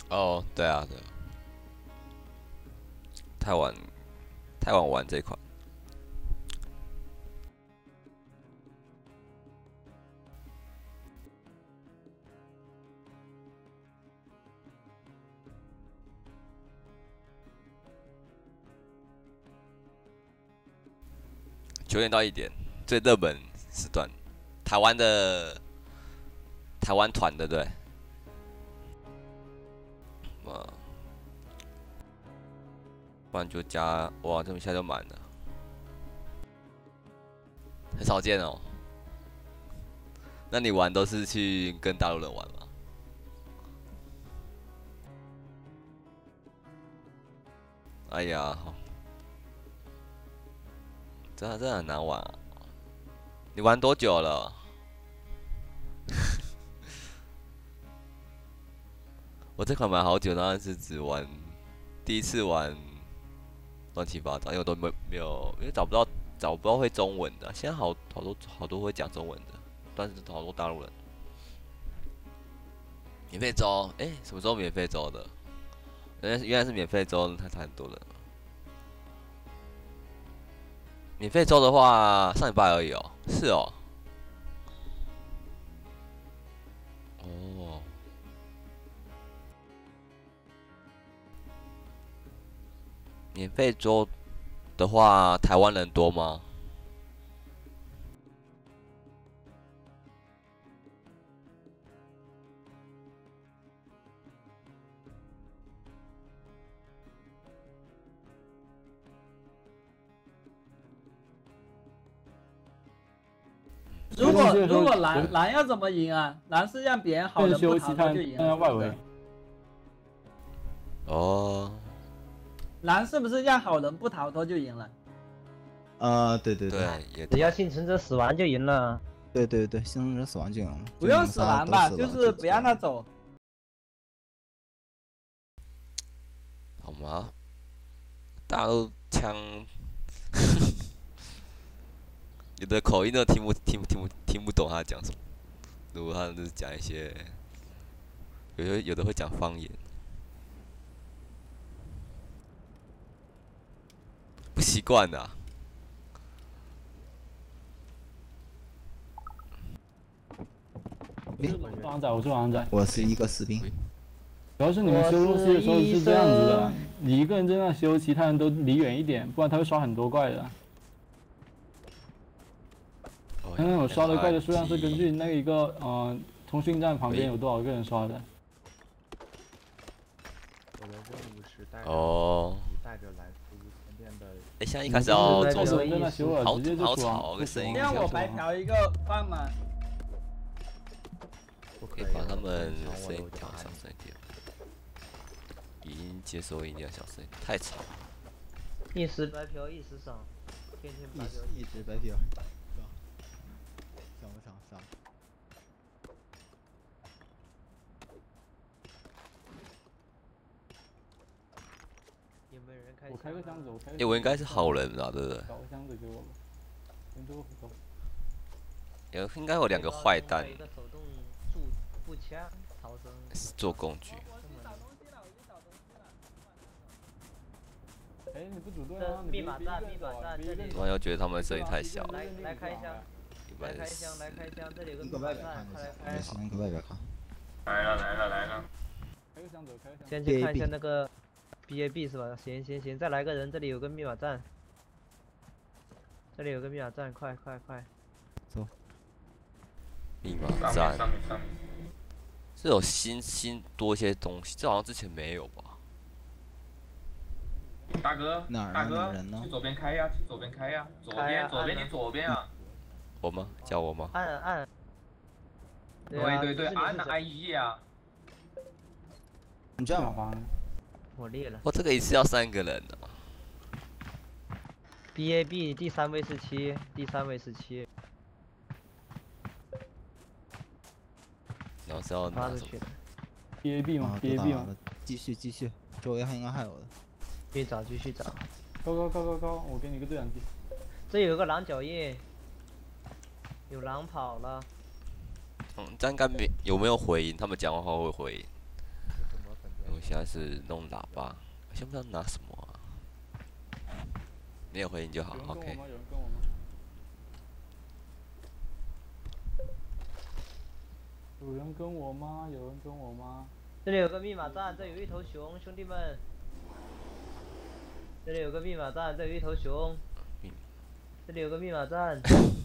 哦，对啊，对啊，太晚太晚玩这款，9点到1点，最热门时段，台湾的台湾团的对，不然就加哇，这么一下就满了，很少见哦。那你玩都是去跟大陆人玩吗？哎呀，真的很难玩啊！你玩多久了？我这款玩好久，当然是只玩第一次玩乱七八糟，因为我都没有，因为找不到会中文的。现在好多会讲中文的，但是好多大陆人。免费周，什么时候免费周的？原来是免费周，才很多人。免费周的话，上礼拜而已哦。是哦。哦，免费周的话，台湾人多吗？ 如果蓝要怎么赢啊？蓝是让别人好人不逃脱就赢了。外围。 哦， 蓝是不是让好人不逃脱就赢了？ 对对对， 也只要幸存者死亡就赢了。 对对对，幸存者死亡就赢了。 不用死蓝吧，就是不让他走。 好吗？大陆腔，有的口音都听不懂他讲什么。如果他是讲一些，有的会讲方言，不习惯的。 王仔，我是王仔， 我是一个士兵。 主要是你们修东西的时候是这样子的，你一个人在那修，其他人都离远一点，不然他会刷很多怪的。那种刷的怪的数量是根据那一个通讯站旁边有多少个人刷的。 我的任务是带着来自于前面的。 现在一开始要做什么？好吵，个声音。 让我白嫖一个饭吗？ 可以把他们声音调小声一点，语音接收音要小声一点，太吵了。 一时白嫖一时爽，天天白嫖一直白嫖。上。 有没有人开？ 我开个箱子， 我应该是好人吧，对不对？ 搞个箱子给我吧，人多不多？ 应该有2个坏蛋。 一个手动步枪逃生。 做工具。 你不主动啊？ 密码站这里。 突然又觉得他们声音太小了。 来开箱。来开箱，这里有个密码站，快来开。 先搁外边看。 来了。 开个箱子。 先去看一下那个 BAB 是吧？行，再来个人，这里有个密码站。快。 走。 密码站。是有新多一些东西，这好像之前没有吧？ 大哥， 哪人呢？ 去左边开呀，左边，你左边啊。 我吗？叫我吗？ 按。 对，按 IE 啊。 你这样吧， 我裂了。 这个一次要3个人的。 BAB 第3位是7。 然后是要拿什么 ？BAB 吗？BAB 吗？ 继续，周围应该还有的。 继续找。 高，我给你个对讲机。 这有个狼脚印，有狼跑了。 这应该有没有回音？他们讲话会回音。 我现在是弄喇叭，先不知道拿什么啊。你有回应就好 ，OK。 有人跟我吗？有人跟我吗？有人跟我吗？ 这里有个密码站，这有一头熊，兄弟们。这里有个密码站，这有一头熊。这里有个密码站。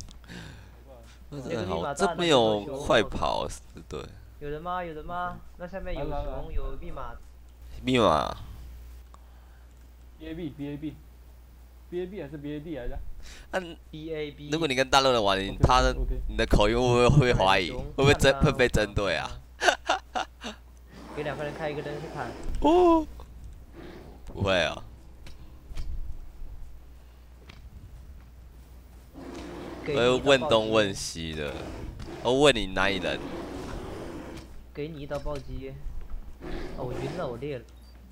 这边有快跑，对。 有人吗？有人吗？那下面有熊，有密码。 密码。 BAB 还是 BAD 来着 ？BAB。 如果你跟大陆人玩，你的口音会不会怀疑？会被针对啊？ 给2个人开，一个人去砍。 哦。不会啊。会问东问西的，我问你哪里人？ 给你一刀暴击。哦，我晕了，我裂了。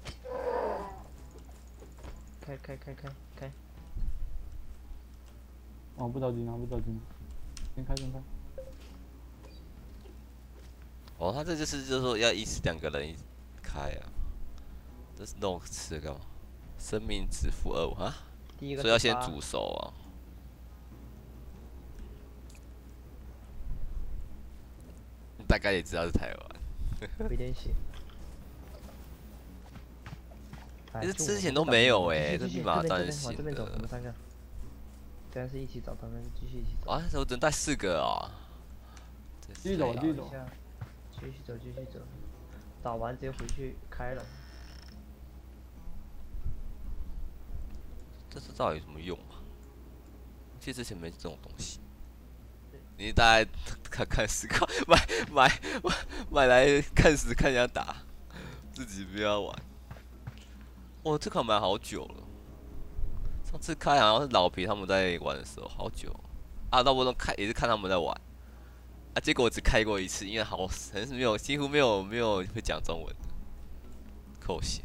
开。 哦，不着急，先开。 哦，他这就是说要一次2个人开啊。这是弄吃干嘛？生命值负25哈？所以要先煮熟啊。大概也知道是台湾。 有点血。 其实之前都没有这密码站是新的。 这边走，我们3个。这样是一起找他们，继续一起走。 啊，我只能带4个啊。 继续走。 继续走。打完直接回去开了。 这到底有什么用啊？其实之前没这种东西。你大概看10块，买来看10看人家打，自己不要玩。哇，这款买好久了。上次开好像是老皮他们在玩的时候，好久。啊，那我都开也是看他们在玩。啊，结果我只开过1次，因为很是几乎没有会讲中文的。扣血。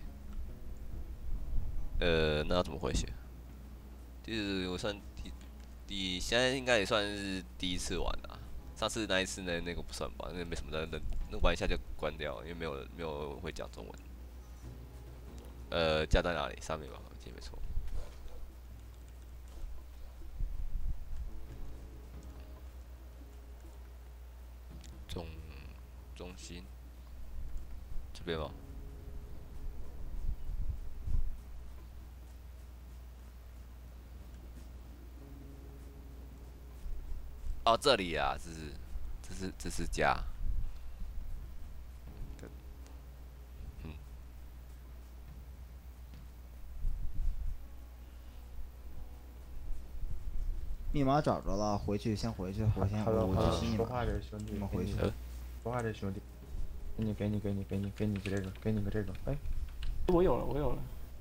那要怎么回血？就是我算现在应该也算是第1次玩啊。上次那一次那个不算吧，那没什么的，那玩一下就关掉，因为没有会讲中文。加在哪里？上面吧，我记得没错。中心这边吗？哦，这里啊，这是家。 密码找着了，先回去，我去新密码。 说话这兄弟， 你们回去。 说话这兄弟，给你这个，给你个这个，哎， 我有了。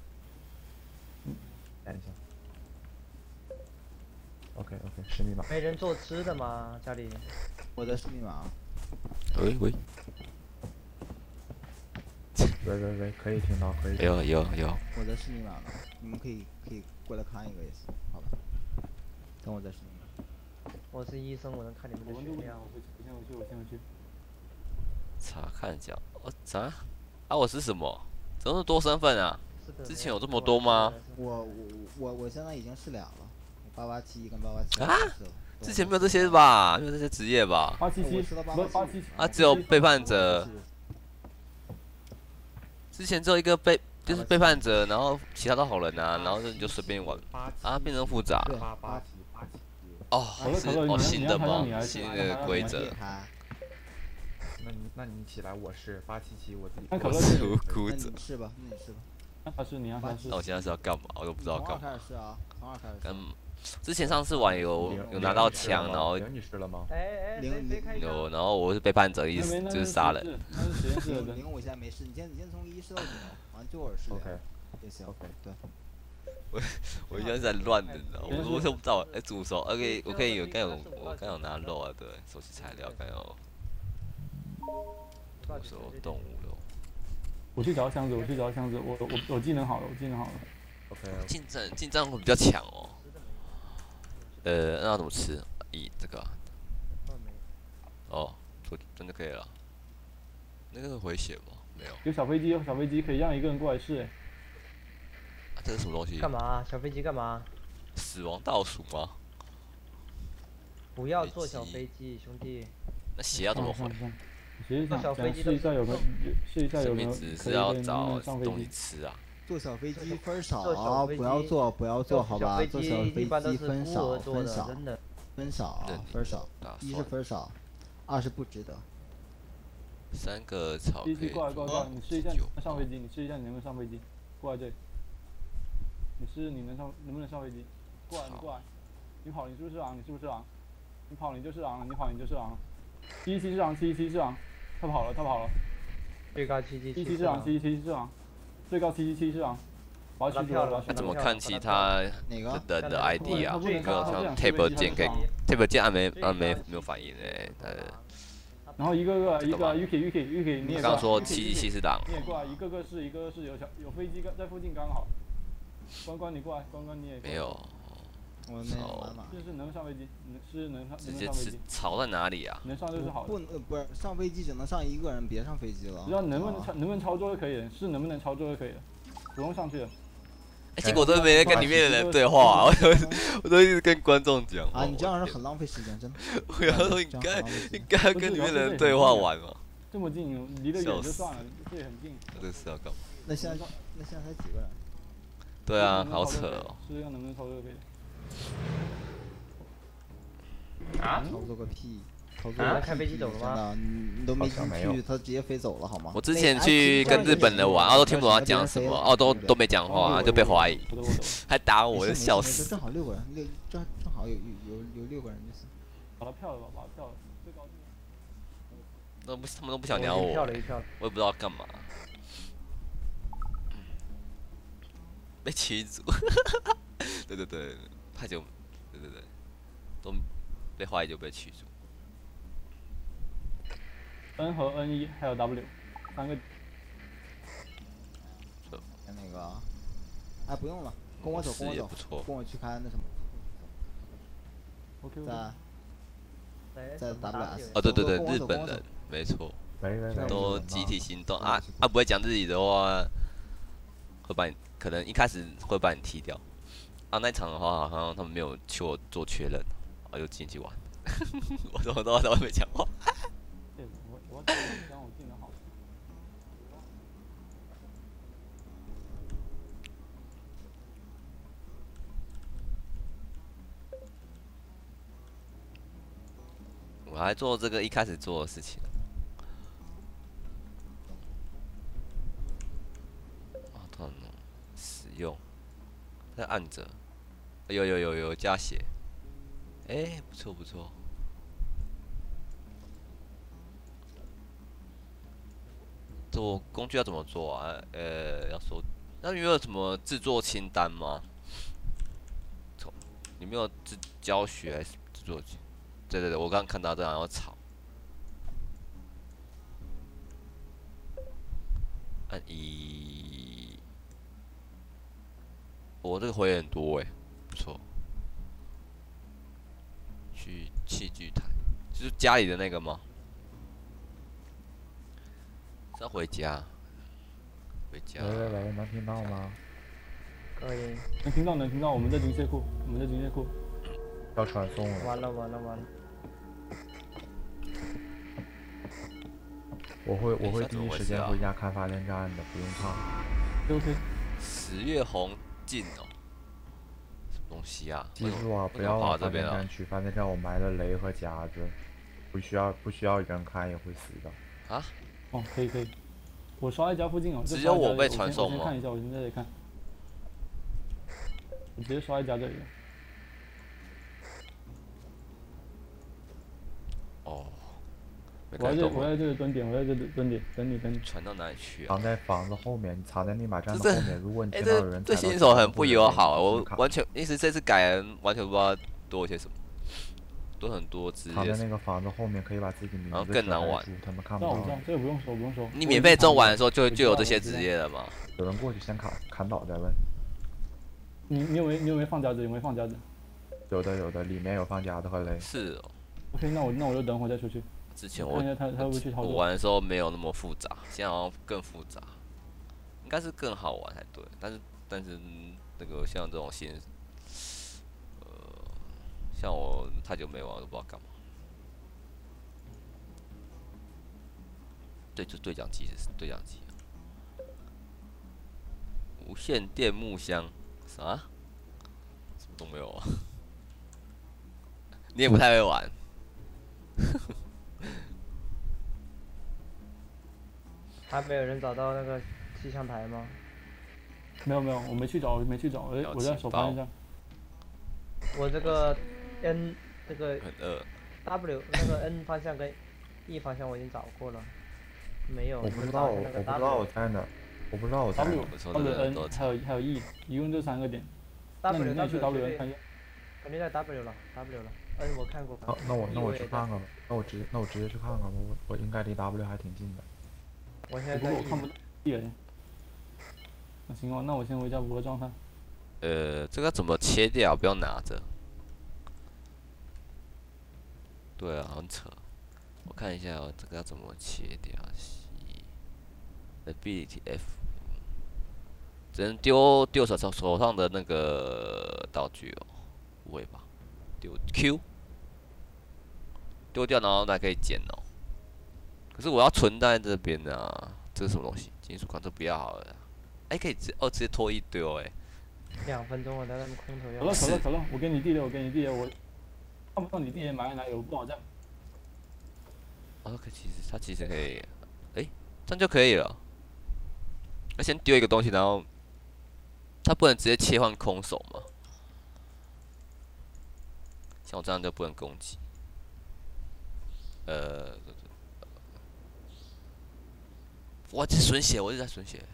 等一下。OK，是密码。 没人做吃的吗？家里？ 我的是密码。 喂。 喂，可以听到，可以。 有。 我的是密码了，你们可以过来看一个也行，好吧？等我再是密码。 我是医生，我能看你们的血量。 我先回去。 查看一下，啥？啊，我是什么？怎么多身份啊？之前有这么多吗？ 我现在已经是2了，887跟887。 啊？之前没有这些吧？没有这些职业吧 ？877。 啊，只有背叛者。之前只有一个就是背叛者，然后其他都好人啊，然后你就随便玩。啊，变成复杂。哦，是新的吗？新的规则。 那你起来，我是877，我自己。 我是无辜者。 那你是吧？ 他是你啊，他是。 那我现在是要干嘛？我都不知道干嘛。 从2开始试啊，从2开始试。 之前上次玩有拿到枪，然后你试了吗？ 有，然后我是背叛者，意思就是杀人。 0我现在没试，你先从1试到9，完最后试。 OK， 也行。OK，对。 我现在在乱的，你知道吗？我都不知道，煮熟 ，OK， 我刚有拿肉啊，对，收集材料，刚有煮熟动物肉。 我去找箱子，我技能好了， OK。 近战会比较强哦。那要怎么吃？这个。哦，真的可以了。那个回血吗？ 没有。 有小飞机，有小飞机可以让一个人过来试。 这是什么东西？ 干嘛？小飞机干嘛？ 死亡倒数吗？ 不要坐小飞机，兄弟。 那血要怎么回？ 其实想试一下有没有，试一下有没有是要找东西吃啊。 坐小飞机分少，不要坐，好吧？坐小飞机分少，一是分少，二是不值得。 3个草可以。 过来，你试一下上飞机，你试一下你能不能上飞机，过来这里。你试你能不能上飞机？过来，你过来，你跑你是不是狼？你是不是狼？你跑你就是狼了，你跑你就是狼了。717是狼，717是狼，他跑了。 最高777 是狼，717是狼，最高777是狼。我要取走了。 怎么看其他人的 ID 啊？一个像 Tab 键可以 ，Tab 键按没有反应哎。 然后一个 Yuki， 你也刚说717是狼。 你也过来，一个个是有飞机在附近刚好。关你过来，关你也。 没有。 我没有办法。 是能上飞机，能上直接飞机。 草在哪里啊？ 能上就是好的。 不是上飞机只能上一个人，别上飞机了。 只要能不能操作就可以了，是能不能操作就可以了，不用上去了。 结果都没跟里面的人对话，我都一直跟观众讲。 啊，你这样是很浪费时间，真的。 我要说应该跟里面的人对话玩嘛。 这么近，离得远就算了，这也很近。 这是要干嘛？ 那现在才几个人？ 对啊，好扯哦。 试试能不能操作可以。 操作个屁！操作啊！开飞机走了吗？ 你都没进去，他直接飞走了好吗？ 我之前去跟日本人玩，都听不懂他讲什么，都没讲话，就被怀疑，还打我，就笑死。 正好6个人，正好有6个人就是。 把他票了吧，把他票了，最高。 他们都不想鸟我，我也不知道干嘛。被驱逐，对，太久，对，都被怀疑就被驱逐。 N 和 N1还有 W， 3个。 那个，哎，不用了，跟我走，跟我去看那什么。在 WS。 哦，对，日本人，没错，都集体行动啊！不会讲日语的话，会把你可能一开始会把你踢掉。啊，那场的话，好像他们没有求我做确认，我就进去玩。我怎么都在外面讲话。 我讲我进的好。 我还做这个一开始做的事情。使用，再按着，有加血，不错。做工具要怎么做啊？要说，那你有什么制作清单吗？你没有教学还是制作？对，我刚刚看到这样要吵。按1，我这个回很多不错。去器具台，就是家里的那个吗？是要回家。 喂，能听到吗？ 可以。 能听到，我们在军械库， 要传送了。 完了。 我会第一时间回家看发电站的，不用怕。 OK。 10月红镜哦，什么东西啊？ 记住啊，不要往发电站去，发电站我埋了雷和夹子，不需要人看也会死的。 啊？ 哦，可以。我刷在家附近哦。 只有我被传送吗？ 我先看一下，我现在在看。我直接刷在家这里了。 哦。 我在这个蹲点，等你。 传到哪里去啊？ 藏在房子后面，藏在密码站的后面。如果你听到有人， 对新手很不友好。我完全，意思这次改人完全不知道多些什么，多很多资源。 藏在那个房子后面，可以把自己名字。 然后更难玩， 他们看不到。 这个不用说。 你免费中玩的时候就有这些职业了吗？ 有人过去先砍倒再问。 你有没有放夹子？有没有放夹子？ 有的，里面有放夹子和雷。 是哦。 OK， 那我就等会再出去。 之前我玩的时候没有那么复杂，现在好像更复杂，应该是更好玩才对。但是那个像这种像我太久没玩，我都不知道干嘛。对，就对讲机是对讲机。无线电木箱啥？什么都没有啊！你也不太会玩。 还没有人找到那个气象台吗？ 没有，我没去找，我在手翻一下。 我这个 N 这个很饿。 W 那个 N 方向跟 E 方向我已经找过了，没有。 我不知道我在哪，我不知道我在哪。 W N 还有 E， 一共这3个点。那你去 W N 看一下。 肯定在 W 了 N 我看过。 那我去看看吧，那我直接去看看吧，我应该离 W 还挺近的。 我现在在 E。我看不到 E。那行吧，那我先回家补个状态。 这个怎么切掉？不要拿着。对啊，很扯。我看一下这个要怎么切掉 ？Ability F， 只能丢手上的那个道具哦，不会吧？丢 Q， 丢掉然后才可以捡哦。可是我要存在这边啊，这是什么东西？金属矿这不要好了。哎，可以直接拖一丢哎。 2分钟我在那边空投要。 可乐，我给你地了，我看不到你地点埋在哪里，我不好这样。 它其实可以，这样就可以了。要先丢一个东西，然后它不能直接切换空手吗？像我这样就不能攻击。我这损血，我一直在损血。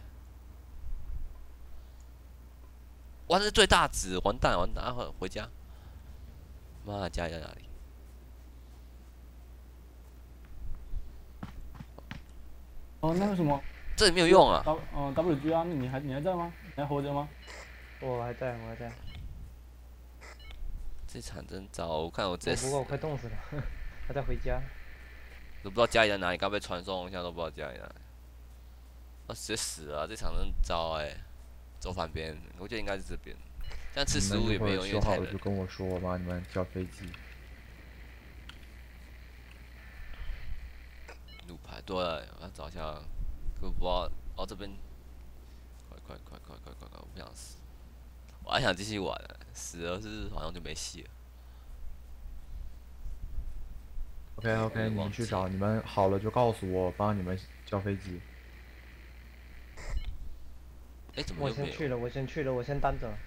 哇，这是最大值，完蛋，回家。妈，家里在哪里？ 哦，那个什么， 这里没有用啊。 WG 啊，你还在吗？你还活着吗？ 我还在。 这场真糟，我看我直接死了。 不过我快冻死了，还在回家。 都不知道家里在哪里，刚被传送，现在都不知道家里在哪里。我直接死了，这场真糟走反边，我觉得应该是这边。这样吃食物也没有，因为太冷。 就跟我说，我帮你们叫飞机。 路牌对，我要找一下，可不知道这边，快，我不想死，我还想继续玩，死了是好像就没戏了。 OK， 你们去找，你们好了就告诉我，帮你们叫飞机。 怎么我先去了，我先单着。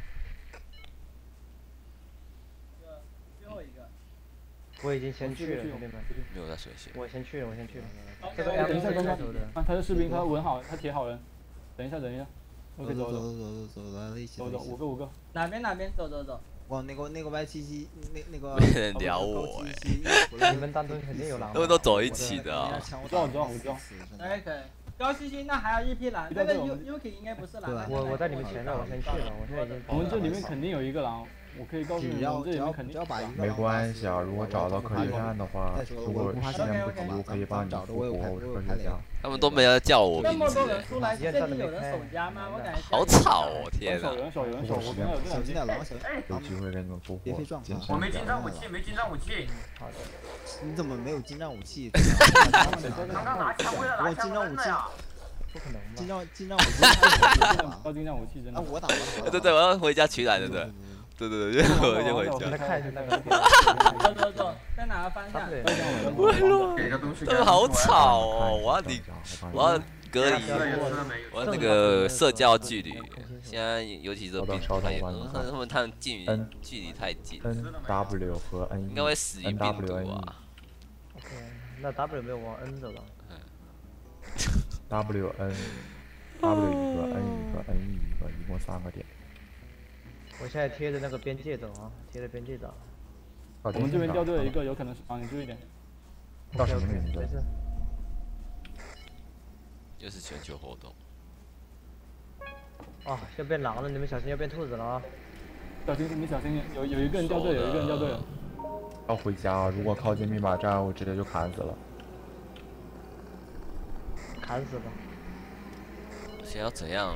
最后一个。 我已经先去了，兄弟们。 没有在水线。 我先去了。 这个等一下，他是士兵，他稳好，他铁好人。等一下。OK， 走， 来一起。 走，5个。 哪边？走。 哇，那个 Y77，那个。 没人聊我你们当中肯定有狼。 他们都走一起的啊。 我知道。 可以。高西西，那还有一批狼，这个 Yuki 应该不是狼。 我在你们前面，我先去了，我现在已经。 我们这里面肯定有一个狼，我可以告诉你，我们这里面肯定。 没关系啊，如果找到可以干的话，如果时间不足，可以帮你复活，我是科学家。 他们都没人叫我名字。 那么多人出来，这里有人守家吗？我感觉。 好吵哦，天哪！有人守，我刚有这两只。 有机会给你们复活。 我没近战武器。 好的。你怎么没有近战武器？ 刚刚拿枪为了拿枪真的呀。 不可能吧？ 近战武器， 近战武器真的。 我打了。 对，我要回家取来的，对，我先回家。 来看一下那个。 走，在哪个方向？ 他们好吵哦！我要隔离，我要那个社交距离。现在尤其是病太严重，他们距离太近。 NW 和 N 应该会死于病毒啊。 OK， 那 W 没有往 N 走了。 W 一个 N 一个 N 一个，一共3个点。 我现在贴着那个边界走啊，贴着边界走。 我们这边掉队了一个，有可能是你注意点。 到什么名字？ 又是全球活动。 啊，要变狼了，你们小心要变兔子了啊！ 小心，你小心点，有一个人掉队了， 要回家，如果靠近密码站，我直接就砍死了。 砍死吧。 现在要怎样？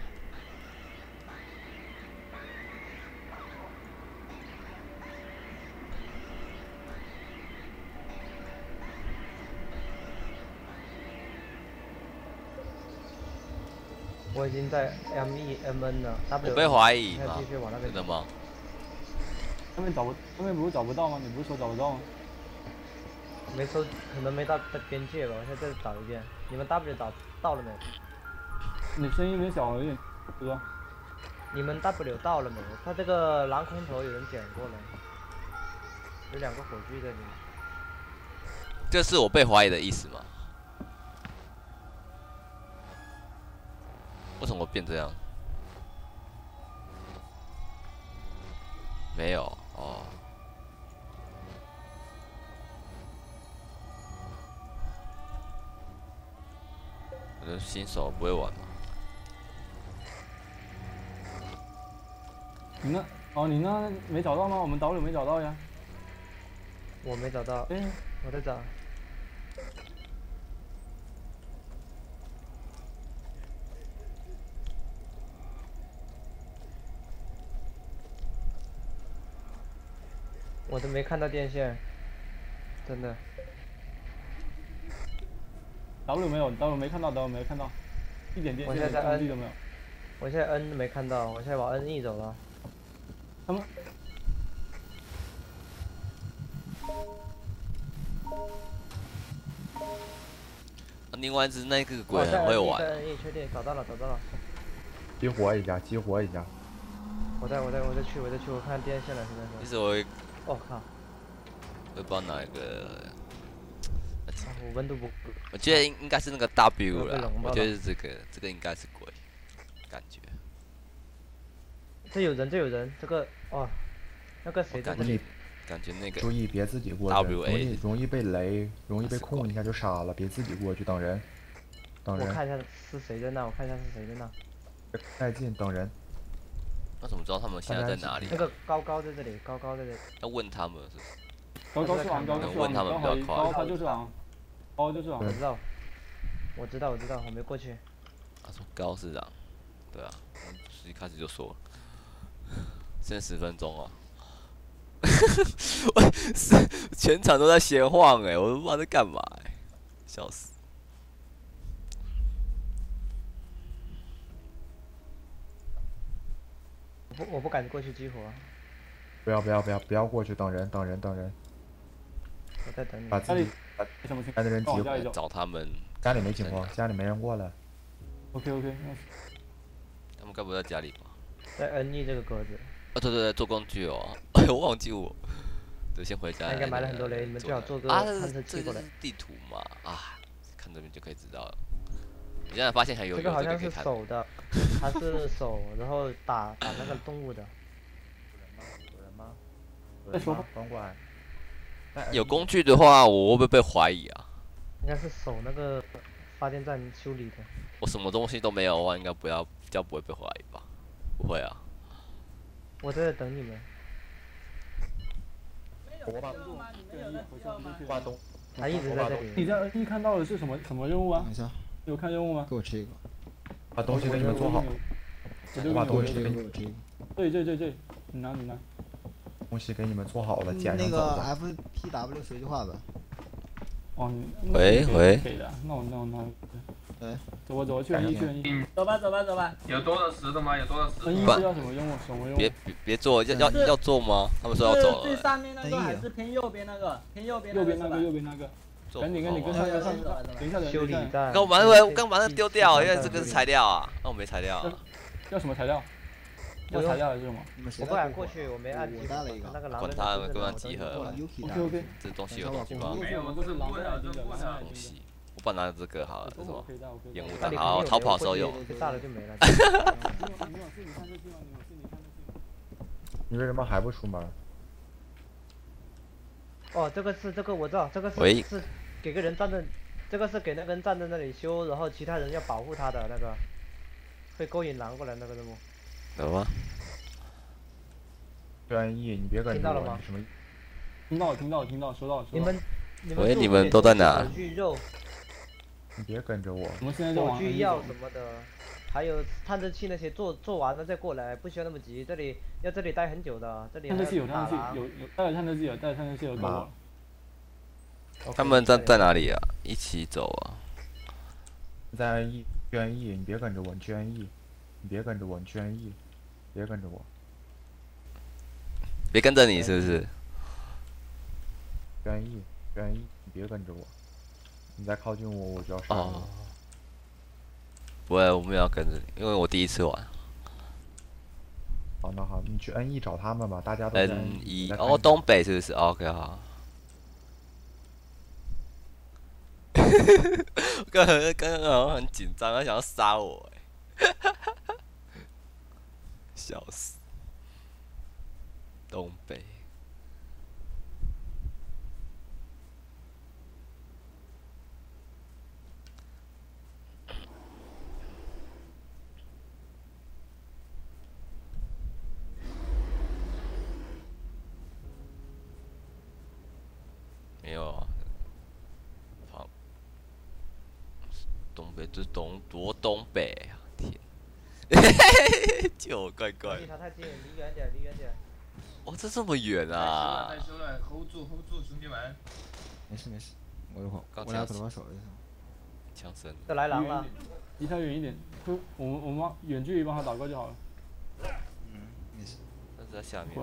我已经在 MEMN 了 ，W。 我被怀疑吗？ 继续往那边。 真的吗？ 上面不是找不到吗？你不是说找不到吗？ 没搜，可能没到边界吧，我现在再找一遍。你们 W 到了没？ 你声音有点小了，有点，哥。 你们 W 到了没？他这个蓝空投有人捡过了，有2个火炬在里面。 这是我被怀疑的意思吗？为什么变这样？没有哦。我的新手不会玩吗？ 你那哦，你那没找到吗？我们 W 没找到呀。 我没找到，我在找。我都没看到电线，真的。 W 没有 ，W 没看到 ，W 没看到，一点电线痕迹都没有。 我现在 N 没看到，我现在往 NE 走了。 他们。 另外一只那个鬼很会玩。 在 NE 确定找到了。 激活一下。 我再去，我看电线了，现在是。 其实我， 哦靠！ 我也不知道哪一个。 我温度不。 我觉得应该是那个 W 啦，我觉得是这个应该是鬼，感觉。 这有人，这个哦，那个谁在这里？ 感觉那个。 注意别自己过去，容易被雷，容易被控一下就杀了，别自己过去等人。 我看一下是谁在那， 太近，等人。 那怎么知道他们现在在哪里？ 那个高在这里，高在这里。 要问他们是。 高是王， 问他们比较快。 高他就是王，高就是王。 我知道，我没过去。 他说高市长，对啊，一开始就说了，剩10分钟啊。我全场都在闲晃我都不知道在干嘛笑死。 我不敢过去激活。 不要过去，等人。 我在等你。 把自己来的人激活。 找他们。 家里没情况，家里没人过来。 OK。 他们该不会在家里吧？ 在 NE 这个格子。 对，做工具哦。我忘记我。对，先回家。 应该埋了很多雷，你们最好做个探测器过来。 这是地图嘛？看这边就可以知道了。你现在发现还有这个好像是手的，它是手，然后打那个动物的。 有人吗？再说吧，甭管。 有工具的话，我会不会被怀疑啊？ 应该是手那个发电站修理的。 我什么东西都没有的话，应该比较不会被怀疑吧？不会啊。 我在这等你们。他一直在这里。 你在 NE 看到的是什么任务啊？ 等一下， 有看任务吗？ 给我吃一个。 把东西给你们做好。我把东西给你们。 对，你拿。 东西给你们做好了，捡上走吧。那个 FTW 随机化的。 哦， 喂。 给的，那我拿。 哎， 走，去 NE。 走吧。 有多少石的吗？有多少石 ？NE是要什么任务？ 别做，要做吗？他们说要走了。 最上面那个还是偏右边那个？右边那个。赶紧跟上，等一下。 修理站。 刚把那丢掉，因为这个是材料啊。那我没材料。 要什么材料？要材料还是什么？ 我不敢过去，我没按集合。那个管他们，跟他集合。 OK。 这东西有东西吗？ 没有，这是不会的， 东西。我把拿这个好了，这是什么？烟雾弹， 好，逃跑的时候用。 炸了就没了。 你为什么还不出门？ 哦，这个我知道，这个是给个人站在，这个是给那个人站在那里修，然后其他人要保护他的那个，会勾引狼过来那个任务。 有吗？ 专业，你别跟着我。 听到了吗？ 什么？ 听到，收到。 喂，你们都在哪？ 你别跟着我。 我们现在在往。 火炬药什么的，还有探测器那些做完了再过来，不需要那么急。这里待很久的，这里探测器有探测器有够了。 他们在哪里啊？一起走啊！ 在捐役，你别跟着我，你捐役，你别跟着我，你捐役，别跟着我。 别跟着你是不是？ 捐役，你别跟着我。你再靠近我，我就要杀你。 哦。不会，我们要跟着你，因为我第一次玩。 好，那好，你去 N1找他们吧，大家都在 N1哦，东北是不是 ？OK 好。刚刚好像很紧张，他想要杀我笑死！东北。没有啊，好，东北这多东北啊！天，就怪怪。 离他太近，离远点。 哇，这么远啊！ 太凶了 ，hold 住，兄弟们。 没事，我一会儿，我俩可能把手一下。 枪声。 这来狼了。 离他远一点，我们远距离帮他打过就好了。 没事。 那是在下面。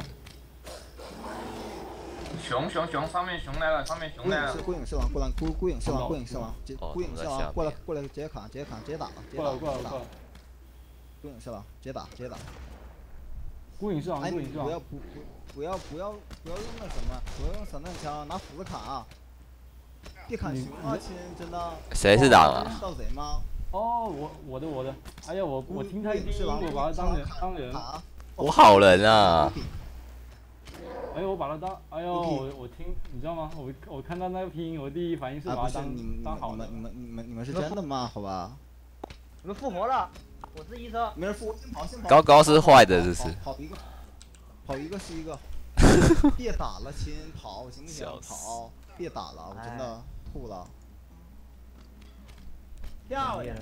熊，上面熊来了。 孤影是王，孤影是王，过来，直接砍，直接打了， 过来。 孤影是王，直接打。 孤影是王， 不要用那什么，不要用散弹枪，拿斧子砍啊！别砍熊啊，亲，真的。 谁是狼啊？ 盗贼吗？ 哦，我的，哎呀，我听他低音，我把他当人。 我好人啊！ 哎呦，我把他当，哎呦，我听，你知道吗？我看到那个拼音，我第一反应是把他当好的。 你们是真的吗？好吧。 你们复活了，我是医生。 没人复活，先跑。 高是坏的，这是。 跑一个是一个。别打了，亲，跑行不行？跑，别打了，我真的吐了。 漂亮。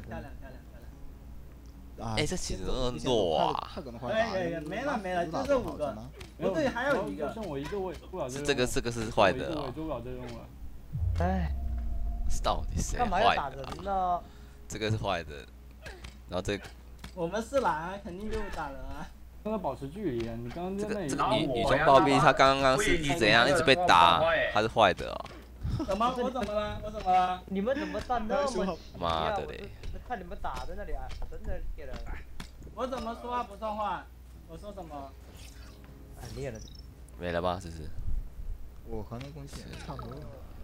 哎，这其实那么弱啊！ 哎，没了，就这5个。不对，还有一个。 剩我一个，我不了这个是坏的我做不了这任务了。 哎。 到底谁坏的？ 干嘛要打人呢？ 这个是坏的，然后这个。 我们是狼，肯定就打人啊。 让他保持距离啊！你刚刚在那里。 这个女装暴毙，他刚刚是怎样一直被打，他是坏的啊。 怎么？我怎么了？ 你们怎么站那么？ 妈的嘞！ 看你们打在那里啊，真的给人。 我怎么说话不算话？我说什么？ 哎，裂了。 没了吧？这是。 我和那弓箭差不多。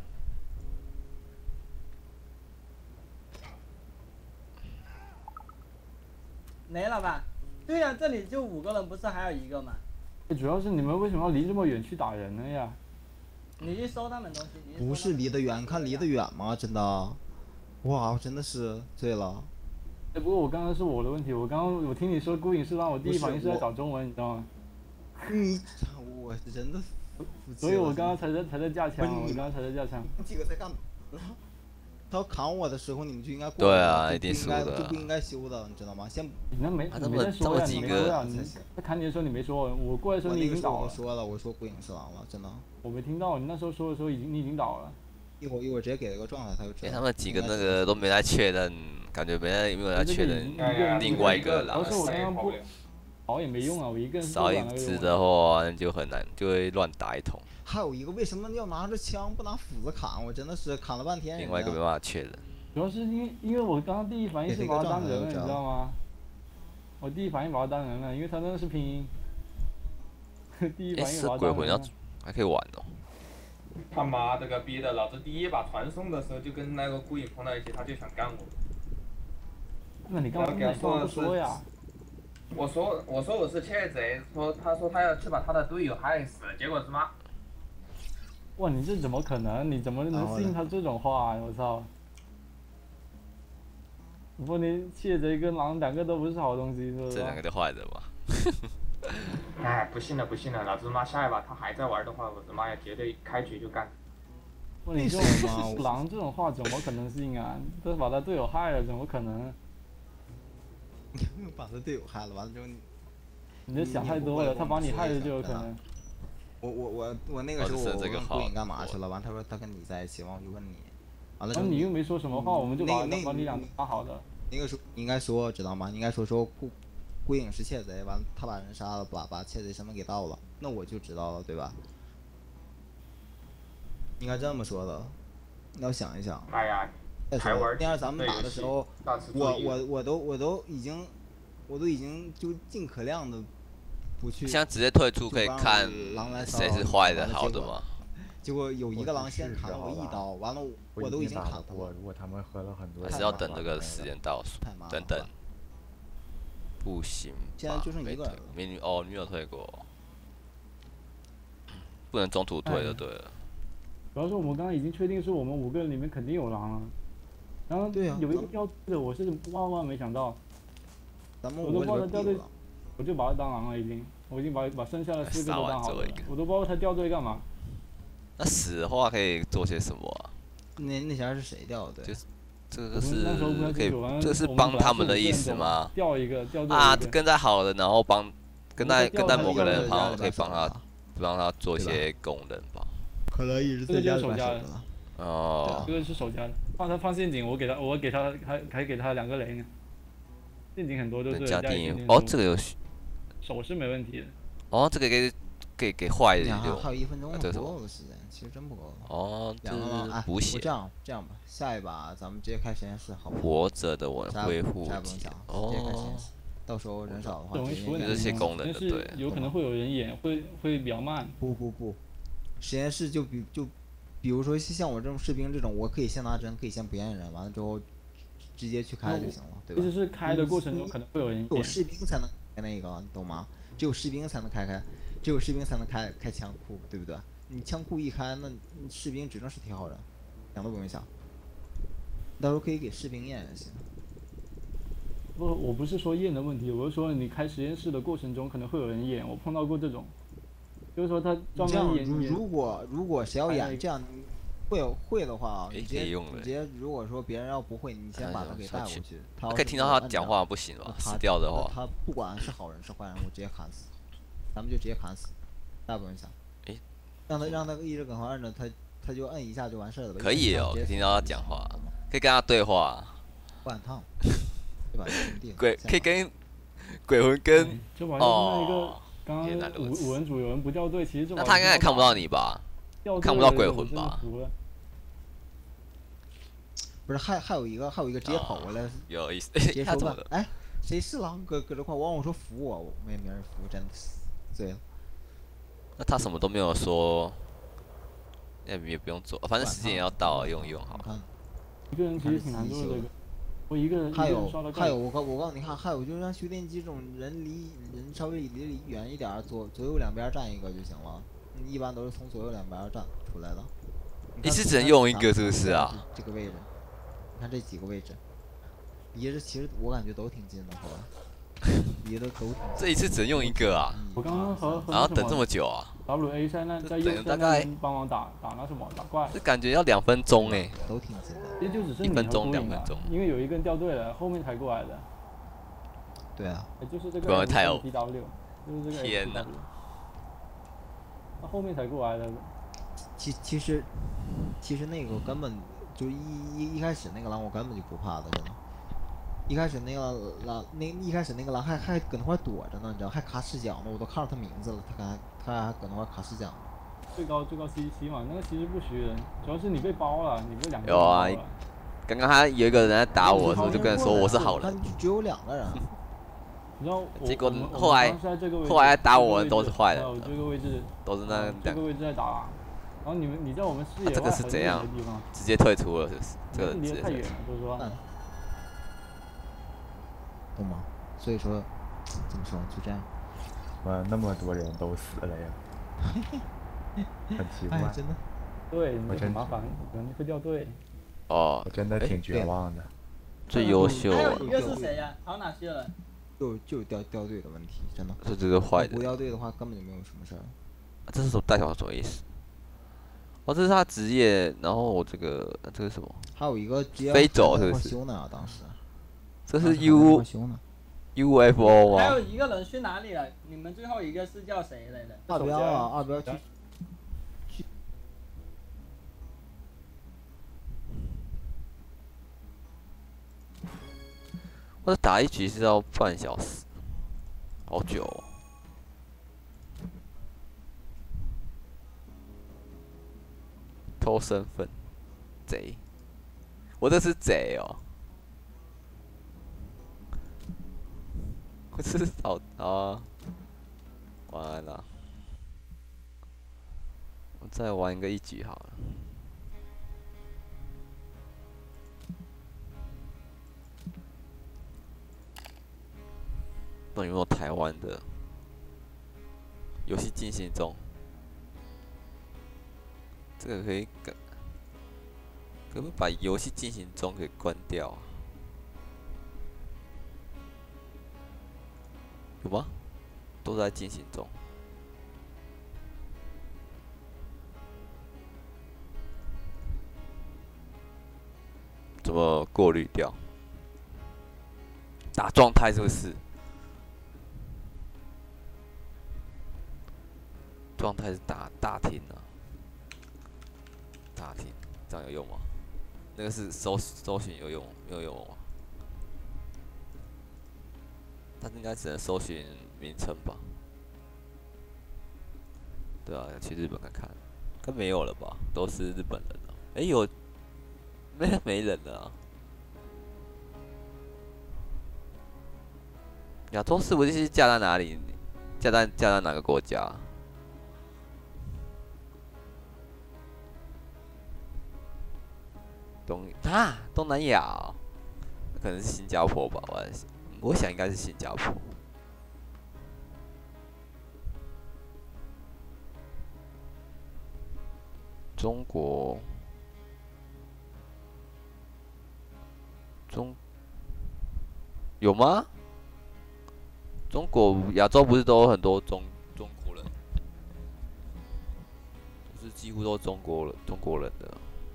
没了吧？对呀，这里就5个人，不是还有1个吗？ 主要是你们为什么要离这么远去打人呢呀？ 你去收他们东西。 不是离得远，看离得远吗？真的。哇，我真的是醉了。 哎，不过我刚刚是我的问题，我听你说孤影是狼，我第一反应是在找中文，你知道吗？ 我真的。 所以我刚刚才在架枪， 几个在干嘛？他要砍我的时候，你们就应该过。 对啊，一定输的。 就不应该修的，你知道吗？先。 那没在说呀，你没说呀。他砍你的时候你没说，我过来的时候你已经倒了。 我说了，我说孤影是狼了，真的。 我没听到，你那时候说的时候你已经倒了。 一会儿直接给了个状态，他就知道。 他们几个那个都没来确认，感觉没有来确认另外一个狼。 而且我刚刚不跑也没用啊，我一个人。 少一只的话就很难，就会乱打一通。 还有一个为什么要拿着枪不拿斧子砍？我真的是砍了半天。 另外一个没办法确认。 主要是因为我刚刚第一反应是把他当人了，你知道吗？我第一反应把他当人了，因为他那是拼音。第一反应把他当人了。 鬼魂要还可以玩哦。 他妈的个逼的！老子第一把传送的时候就跟那个孤影碰到一起，他就想干我。 那你干嘛不说呀？ 我说我是窃贼，他说他要去把他的队友害死，结果他妈。 哇，你这怎么可能？你怎么能信他这种话啊？我操！不，你窃贼跟狼2个都不是好东西，是不是？ 这2个就坏的吧。 哎，不信了，老子妈下一把他还在玩的话，我的妈呀，绝对开局就干。 你这种狼这种话怎么可能信啊？都把他队友害了，怎么可能？ 把他队友害了，完了之后你这想太多了，他把你害了就有可能。 我那个时候我问顾影干嘛去了，完他说他跟你在一起，完我就问你，完了之后你又没说什么话，我们就把你俩打好的。 那个时候你应该说知道吗？你应该说顾影是窃贼，完了他把人杀了，把窃贼身份给盗了，那我就知道了，对吧？应该这么说的，你要想一想。 哎呀， 第二咱们打的时候，我都已经就尽可量的不去。 现在直接退出可以看谁是坏的好的吗？ 结果有一个狼先砍了我一刀，完了我都已经砍过。 如果他们喝了很多， 还是要等这个时间倒数，等。不行吧？ 现在就剩一个人。 你没有退过，不能中途退就对了。 主要是我们刚刚已经确定是我们5个人里面肯定有狼了，然后有一个掉队的，我是万没想到，我都报他掉队，我就把他当狼了已经，我已经把剩下的4个都当好了，我都不知道他掉队干嘛。 那死的话可以做些什么啊？ 那前是谁掉的？ 就是这个是可以，这是帮他们的意思吗？ 掉一个啊，跟在好的，然后跟在某个人旁，可以帮他做一些功能吧。 可能一直在家守家的。 哦。 这个是守家的，放陷阱，我给他还给他2个雷呢。陷阱很多都是加定义哦，这个有手是没问题的。 哦，这个给坏的就。 还有1分钟不够的时间，其实真不够。 哦， 这是补血。 这样吧，下一把咱们直接开实验室，好不好？ 活着的我恢复啥也不用想，直接开实验室。到时候人少的话， 这些功能的对。 有可能会有人演，会比较慢。 不。实验室就比如说像我这种士兵这种，我可以先拿针，可以先不验人，完了之后直接去开就行了，对吧？ 就是开的过程中可能会有人有士兵才能开那个，你懂吗？只有士兵才能开，只有士兵才能开枪库，对不对？你枪库一开，那士兵只能是铁好人，想都不用想。到时候可以给士兵验也行。 不，我不是说验的问题，我是说你开实验室的过程中可能会有人验，我碰到过这种。就是说他专门演。 如果谁要演这样，会的话，你直接如果说别人要不会，你先把他给带过去。他可以听到他讲话不行吧？死掉的话。 他不管是好人是坏人，我直接砍死，咱们就直接砍死，大不用想。让他一直搁那摁着，他就摁一下就完事了。 可以哦，可以听到他讲话，可以跟他对话。 换趟，对吧？ 可以跟鬼魂跟哦。刚刚5人组有人不掉队，其实那他应该也看不到你吧？看不到鬼魂吧？ 不是，还有一个直接跑过来， 有意思。 直接说的，哎，谁是狼？搁这块往我说扶我，没人扶，真的是醉了。 那他什么都没有说，也不用做，反正时间也要到，用好。 一个人其实挺难做的。我一个人还有，我告诉你看，还有就是像修电机这种人稍微离远一点，左右两边站一个就行了。一般都是从左右两边站出来的。 一次只能用一个是不是啊？ 这个位置，你看这几个位置，离着其实我感觉都挺近的，好吧？离的都挺近。 这一次只能用一个啊？ 我刚刚和然后等这么久啊 ？WA 在右大概帮忙打那什么打怪。 这感觉要2分钟哎。 都挺近的。 其实就只剩 1分钟2分钟， 因为有一个人掉队了，后面才过来的。 对啊。 就是这个 TW， 就是这个。 天哪！ 他后面才过来的。 其实那个根本就一开始那个狼我根本就不怕的，真的。一开始那个狼还搁那块躲着呢，你知道，还卡视角呢，我都看到他名字了，他还搁那块卡视角。 最高 CC 嘛，那个其实不虚人，主要是你被包了，你被2个人有啊，刚刚还有一个人在打我的时候，就跟人说我是好人。 只有2个人。 你知道结果后来打我的都是坏人。 这个位置都是那这个位置在打，然后你在我们视野这个是怎样？直接退出了，这个离得太远了，就是说。 懂吗？所以说，怎么说就这样。 那么多人都死了呀。很奇怪， 真的。 对，你很麻烦，可能会掉队。 哦， 我真的挺绝望的。 最优秀。 还有一个是谁呀？还有哪些人？ 就是掉队的问题，真的。 这就是坏的。 不掉队的话，根本就没有什么事儿。 这是什么代表什么意思？哦，这是他职业，然后我这个是什么？ 还有一个飞走是不是？ 修呢，当时。 这是 UFO 吗？ 还有一个人去哪里了？你们最后一个是叫谁来着？ 二标啊，二标去。 我打一局是要半小时，好久哦。偷身份，贼！我这是贼哦。我这是啊，完了。我再玩个一局好了。那有没有台湾的游戏进行中？这个可以可不可以把游戏进行中给关掉啊？有吗？都在进行中。怎么过滤掉？打状态是不是？状态是打大厅啊，大厅这样有用吗？那个是搜寻有用，没有用吗？但应该只能搜寻名称吧？对啊，要去日本看看，该没有了吧？都是日本人了。哎，有没人了啊？亚洲伺服器是架在哪里？架在哪个国家？东南亚、哦，可能是新加坡吧，我想应该是新加坡。中国，有吗？中国亚洲不是都有很多中国人，就是几乎都是中国人的。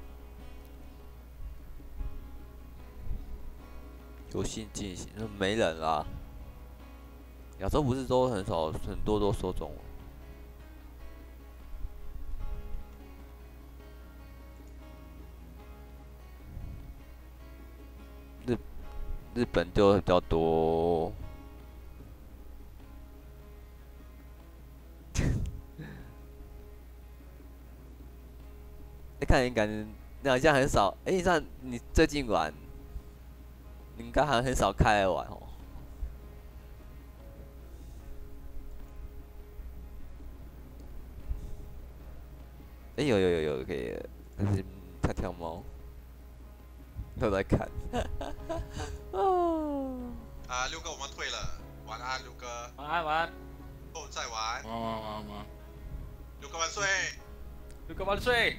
游戏进行，没人啦。亚洲不是都很少，很多都说中文。日本就比较多。看你感觉你好像很少，你像你最近玩。你应该好像很少开来玩哦。有可以，但是他跳猫，都在看。 啊，六哥，我们退了，晚安，六哥。 晚安，晚安。 后再玩。 晚。 六哥万岁！ 六哥万岁！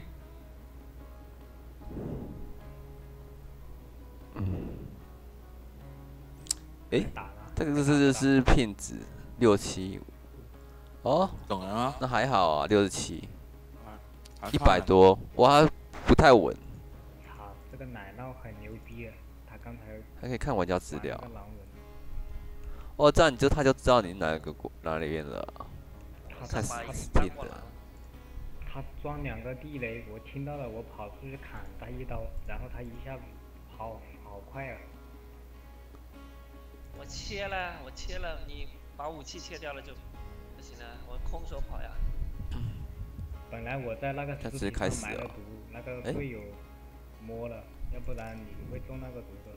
这个是聘值67，哦， 懂了吗？ 那还好啊，67，100多，我还不太稳。 操，这个奶酪很牛逼啊！他刚才还可以看玩家资料。哦，这样他就知道你哪里边的，看 Steam 的。 他装2个地雷，我听到了，我跑出去砍他一刀，然后他一下跑好快啊！ 我切了，你把武器切掉了就不行了，我空手跑呀。 本来我在那个尸体上埋了毒，那个队友摸了，要不然你会中那个毒的。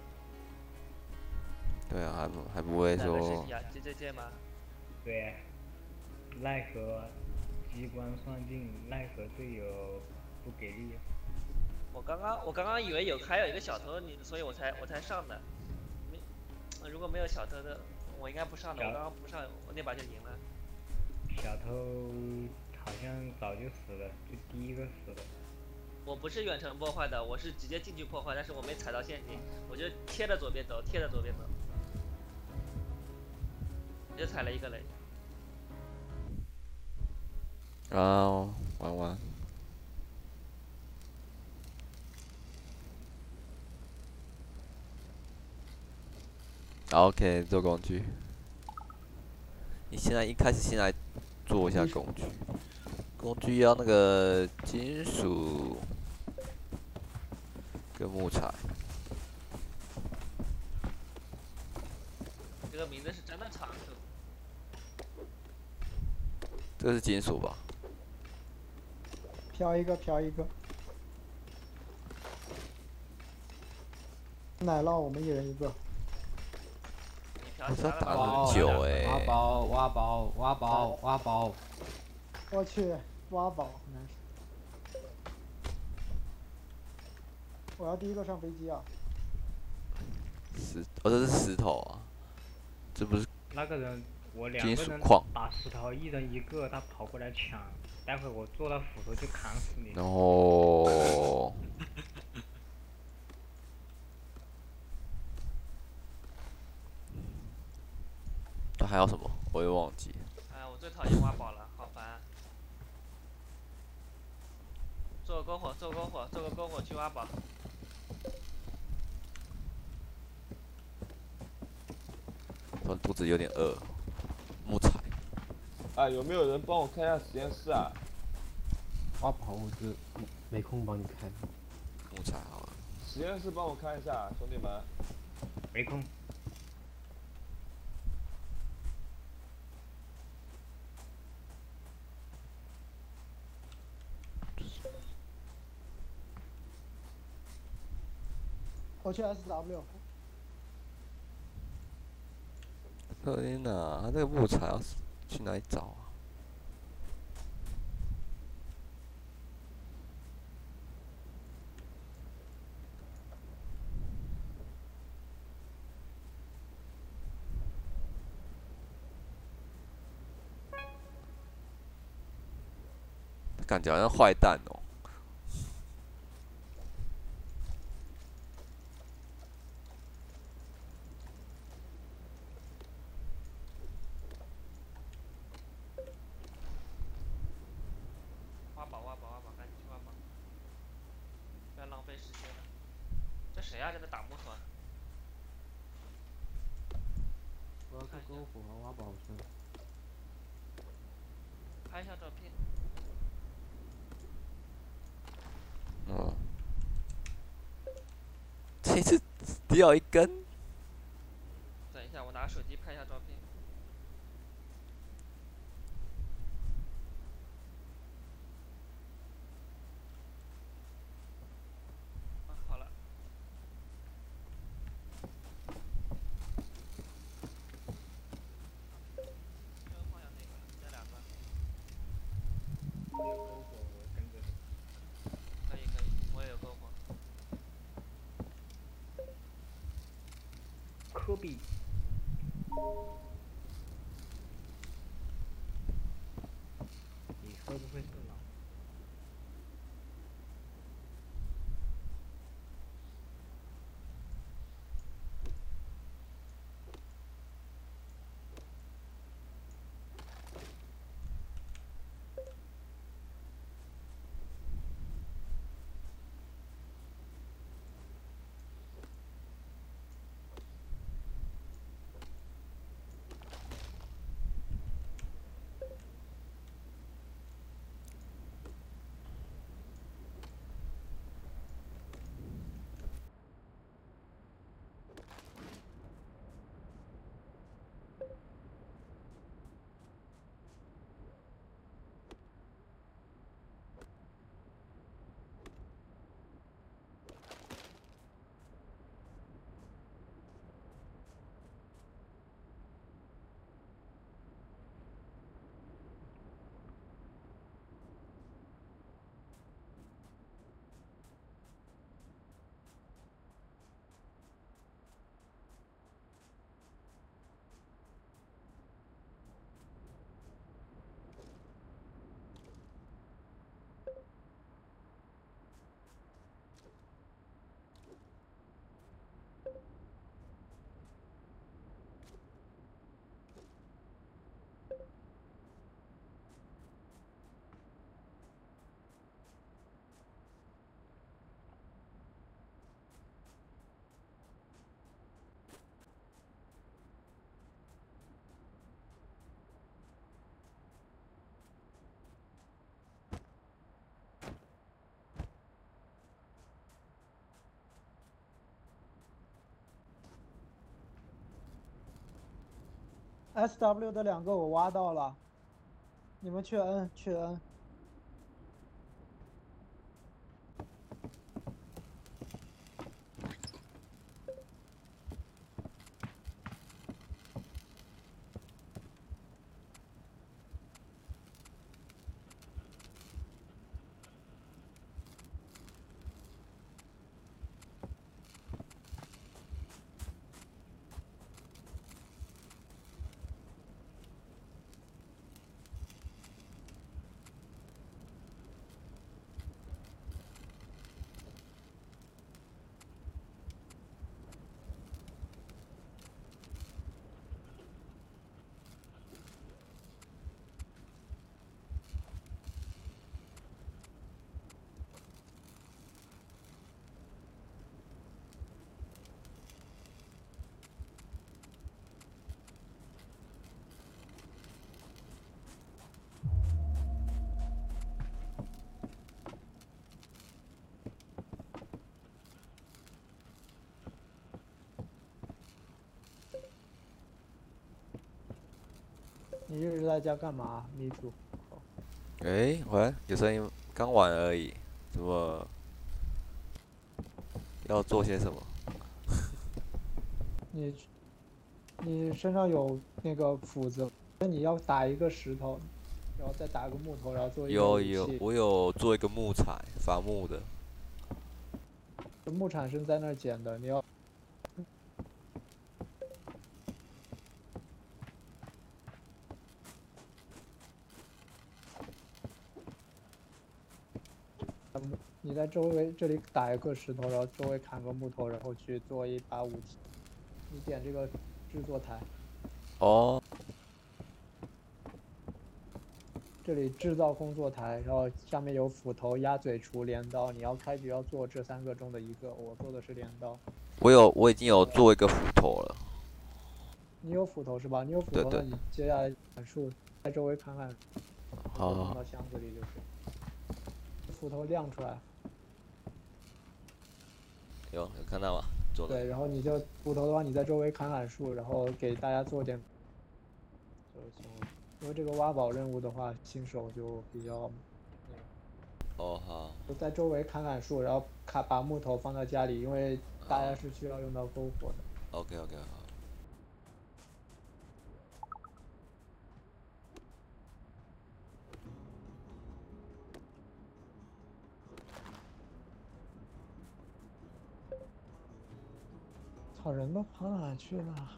对啊，还不会说。 JJJ 吗？ 对，奈何机关算尽，奈何队友不给力。 我刚刚以为还有一个小偷，所以我才上的。如果没有小偷的，我应该不上的。我刚刚不上，我那把就赢了。 小偷好像早就死了，就第一个死了。 我不是远程破坏的，我是直接进去破坏，但是我没踩到陷阱，我就贴着左边走， 就踩了一个雷。 啊，玩。OK， 做工具。你现在一开始先来做一下工具。工具要那个金属跟木材。 这个名字是真的长寿。 这个是金属吧？ 飘一个。奶酪，我们一人一个。 我这打很久哎。 挖宝。我去，挖宝难受。我要第一个上飞机啊！ 这是石头啊，这不是。 那个人，我2个人打石头，一人一个，他跑过来抢，待会我做了斧头就砍死你。 哦。他还有什么？我又忘记。 哎，我最讨厌挖宝了，好烦。做个篝火，做个篝火去挖宝。 我肚子有点饿。木材。 啊，有没有人帮我看一下实验室啊？ 挖宝我是没空帮你看。 木材好了。 实验室帮我看一下，兄弟们。 没空。 我去 SW。 天哪，他这个木材要去哪里找啊？感觉好像坏蛋哦。 挖宝，赶紧去挖宝，不要浪费时间了。这谁呀？在那打木头？ 我要看篝火和挖宝去。 拍一下照片。 哦。这次掉一根。 等一下，我拿手机拍一下照片。好了。放下那个，这2个。 有篝火，我跟着。 可以，我也有篝火。 科比。你会不会是狼？ SW 的2个我挖到了，你们去摁。你一直在家干嘛，迷主？ 喂，有声音，刚玩而已，怎么要做些什么？ 你身上有那个斧子，那你要打一个石头，然后再打个木头，然后做一个武器。 我有做一个木材，伐木的。 木产生在那儿捡的，你要。你在周围这里打一个石头，然后周围砍个木头，然后去做一把武器。你点这个制作台。 哦。 这里制造工作台，然后下面有斧头、鸭嘴锄、镰刀。你要开局要做这3个中的一个，我做的是镰刀。我已经有做一个斧头了。 你有斧头是吧？你有斧头，那你接下来砍树，在周围砍。 好。 放到箱子里就是。斧头亮出来。 有看到吗？做的。 对，然后你就斧头的话，你在周围砍树，然后给大家做点。因为这个挖宝任务的话，新手就比较那个。 哦，好。 就在周围砍树，然后把木头放到家里，因为大家是需要用到篝火的。 OK， 好。 操，人都跑哪去了？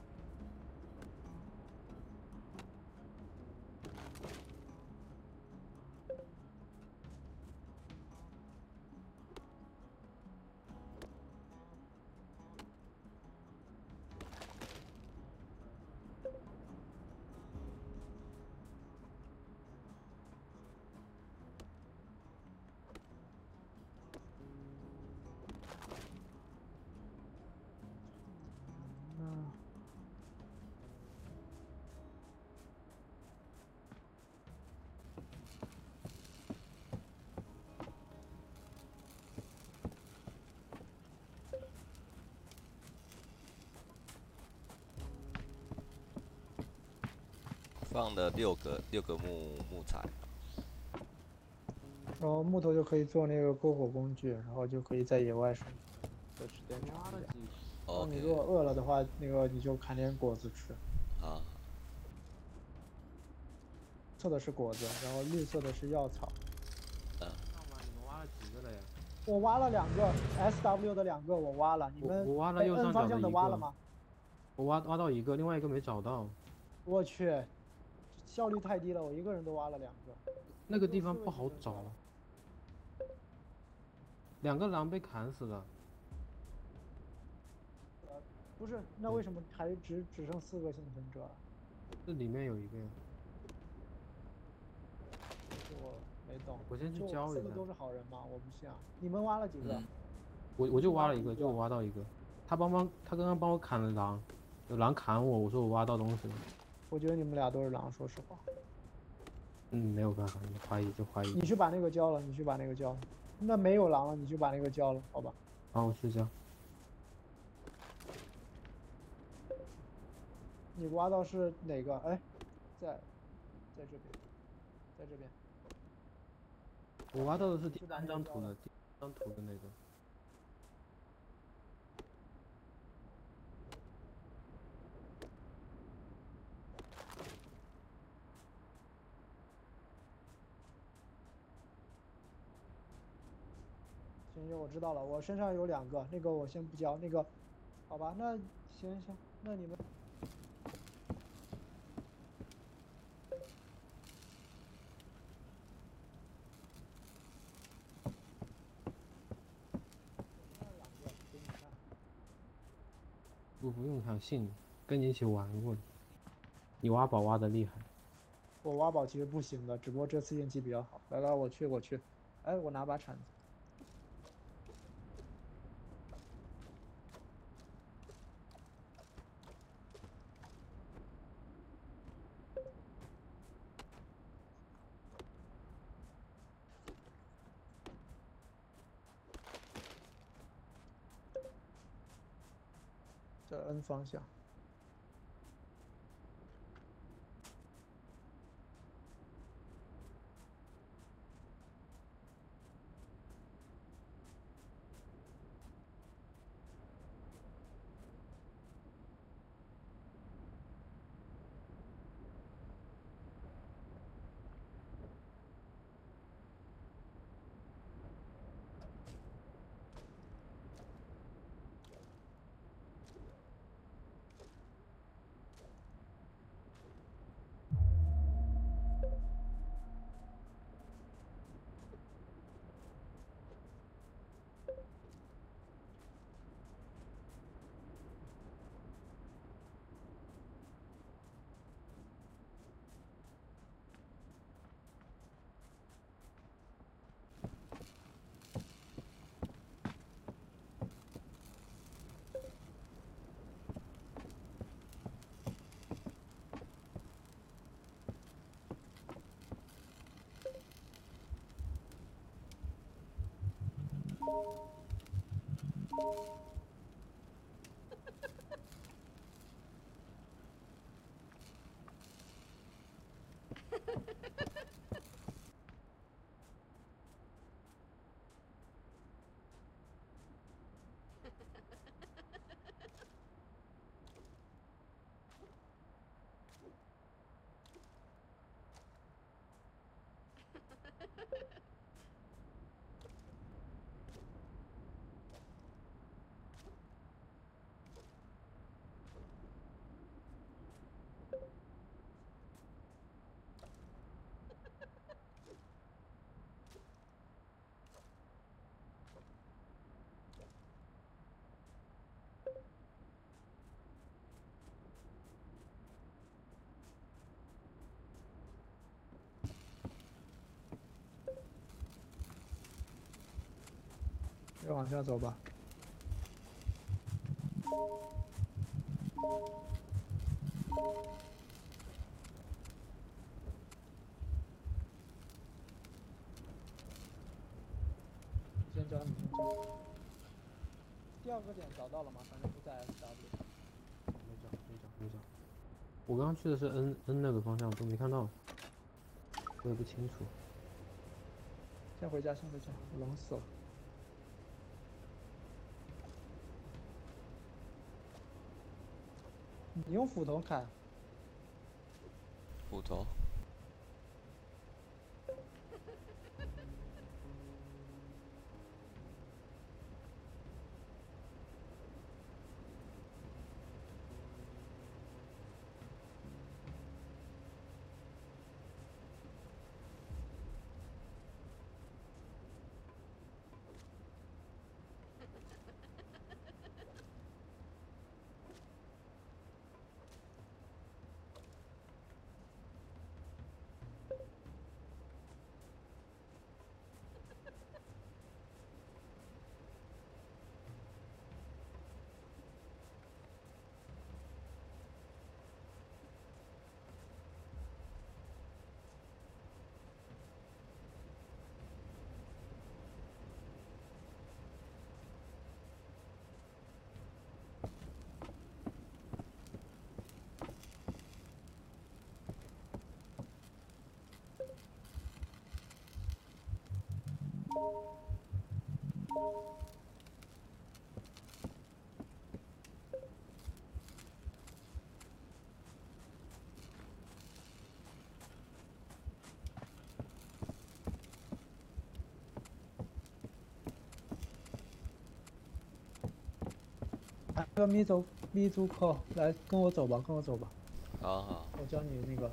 放了6个木材， 然后木头就可以做那个篝火工具，然后就可以在野外生活时间长一点。哦，你如果饿了的话，那个你就砍点果子吃。 啊。 色的是果子，然后绿色的是药草。 你们挖了几个了呀？ 我挖了2个 ，SW 的2个我挖了，你们我挖了右上角的一个。 挖了吗？ 我挖到一个，另外一个没找到。 我去，效率太低了，我一个人都挖了2个。 那个地方不好找。2个狼被砍死了。 不是，那为什么还只剩4个幸存者了？ 这里面有一个呀。 我没懂。 我先去教一下。 4个都是好人吗？我不信啊。你们挖了几个？ 我就挖了一个，就我挖到一个。他刚刚帮我砍了狼，有狼砍我，我说我挖到东西了。 我觉得你们俩都是狼，说实话。 没有办法，你怀疑就怀疑。 你去把那个交了，那没有狼了，你去把那个交了，好吧？ 好，我去交。 你挖到是哪个？哎，在这边，在这边。 我挖到的是第3张图的，第3张图的那个。 行，我知道了，我身上有2个，那个我先不交，那个，好吧，那行，那你们。 不用看，信跟你一起玩过，你挖宝挖的厉害。 我挖宝其实不行的，只不过这次运气比较好。来，我去，哎，我拿把铲子。这 N 方向。再往下走吧。先找你先找。第2个点找到了吗？反正不在 SW。 没找。我刚刚去的是 N 那个方向，都没看到，我也不清楚。 先回家，冷死了。你用斧头砍。 斧头。 那个咪族口，来跟我走吧，跟我走吧。 好好。 我教你那个。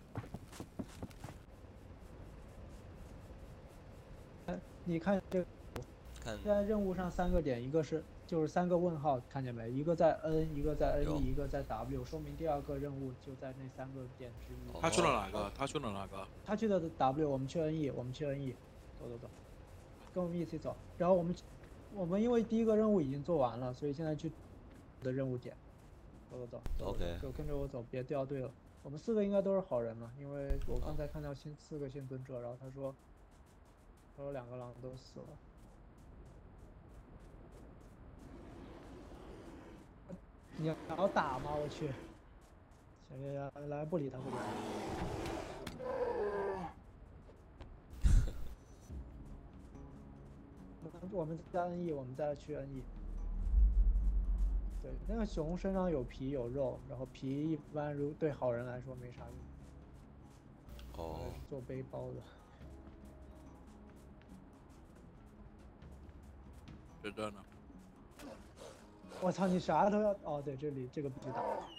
你看这个。 看。 现在任务上3个点，一个是就是3个问号，看见没？一个在 N， 一个在 N， 一个在 W， 说明第2个任务就在那3个点之一。 他去了哪个？他去了哪个？ 他去的 W， 我们去 NE， 我们去 NE， 走，跟我们一起走。然后我们因为第1个任务已经做完了，所以现在去的任务点，走。 OK。 就跟着我走，别掉队了。我们4个应该都是好人了，因为我刚才看到4个幸存者，然后他说2个狼都死了。你要打吗？我去！行，来不理他。我们在 NE， 我们再去 NE。对，那个熊身上有皮有肉，然后皮一般对好人来说没啥用。 哦。 做背包的。 在这呢。 我操，你啥都要哦？对，这里这个必须打。